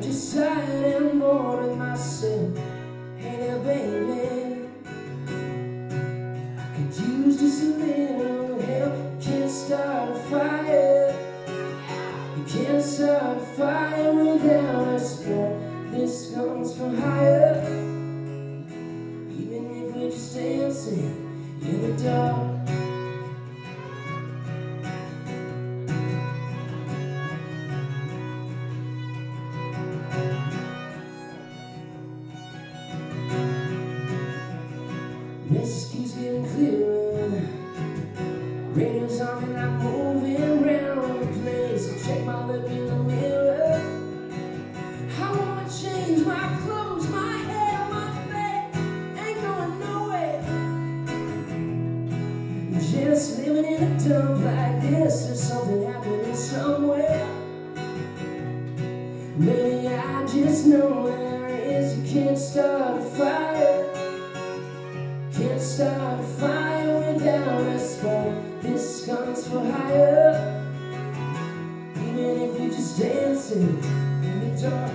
just tired and bored with myself. Hey there, baby, I could use just a little help. You can't start a fire. You can't start a fire without a spark. This comes from higher. Even if we're just dancing in the dark. Message keeps getting clearer. Radio's on and I'm moving around the place. I check my look in the mirror. I wanna change my clothes, my hair, my face. Ain't going nowhere. Just living in a dump like this. There's something happening somewhere. Maybe I just know there is. You can't start a fire. Can't start a fire without a spark. This comes for higher. Even if we're just dancing in the dark.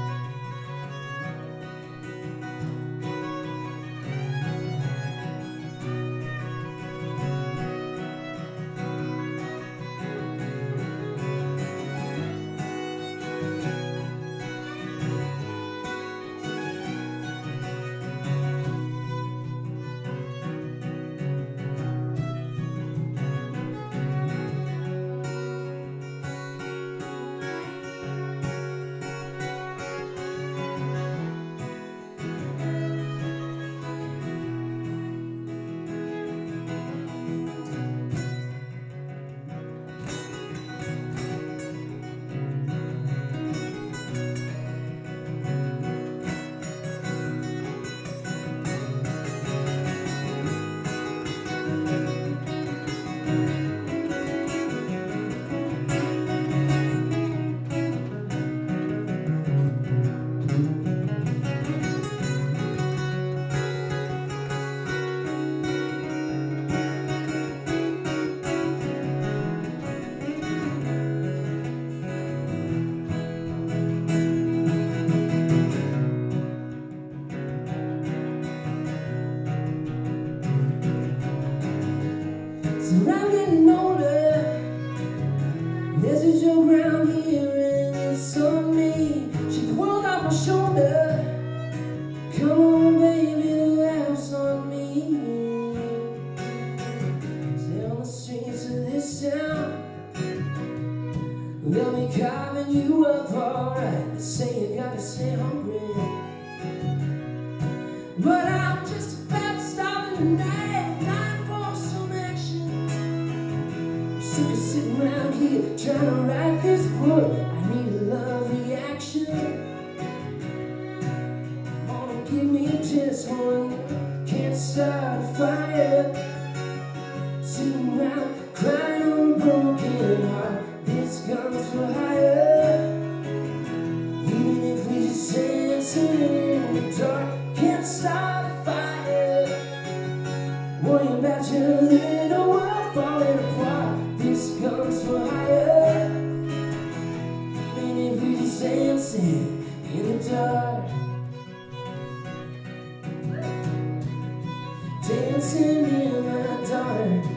So I'm getting older. This is your ground here and it's on me. Shake the world off my shoulder. Come on, baby, the laughs on me. Stay on the streets of this town. They'll be carving you up alright. They say you gotta stay hungry, but I'm just about to stop in the night. Time for some action. I'm sick of sitting around here trying to write this book. I need a love reaction. Oh, give me just one. Can't start a fire. Sitting around crying on a broken heart. This comes for higher. Even if we just dancing in the dark. Can't start a fire. Worry about your little world falling apart. This comes for higher. Even if we just dancing in the dark. Dancing in the dark.